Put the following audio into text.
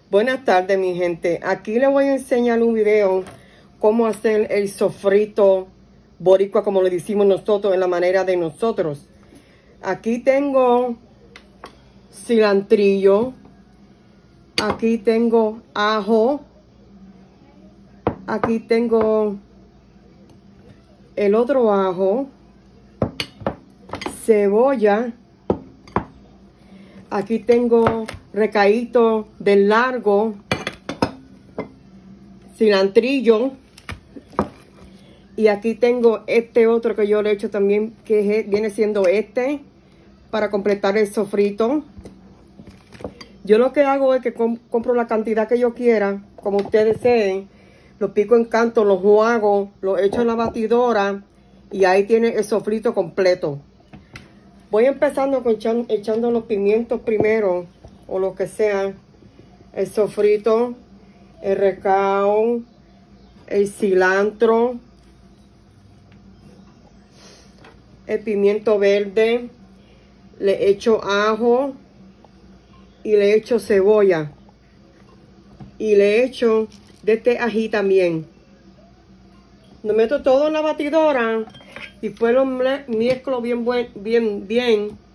Buenas tardes, mi gente. Aquí les voy a enseñar un video cómo hacer el sofrito boricua, como le decimos nosotros, en la manera de nosotros. Aquí tengo cilantrillo. Aquí tengo ajo. Aquí tengo el otro ajo. Cebolla. Aquí tengo recaíto del largo, cilantrillo. Y aquí tengo este otro que yo le he hecho también, que viene siendo para completar el sofrito. Yo lo que hago es que compro la cantidad que yo quiera, como ustedes deseen. Lo pico en canto, lo juego, lo echo en la batidora y ahí tiene el sofrito completo. Voy empezando con echando los pimientos primero, o lo que sea, el sofrito, el recao, el cilantro, el pimiento verde, le echo ajo y le echo cebolla y le echo de este ají también. Lo meto todo en la batidora y después lo mezclo bien.